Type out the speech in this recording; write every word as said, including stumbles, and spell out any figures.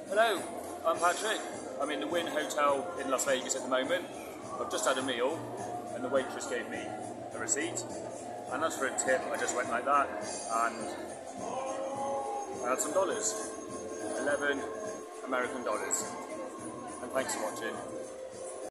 Hello, I'm Patrick. I'm in the Wynn Hotel in Las Vegas at the moment. I've just had a meal and the waitress gave me a receipt. And as for a tip, I just went like that and I had some dollars. eleven American dollars. And thanks for watching.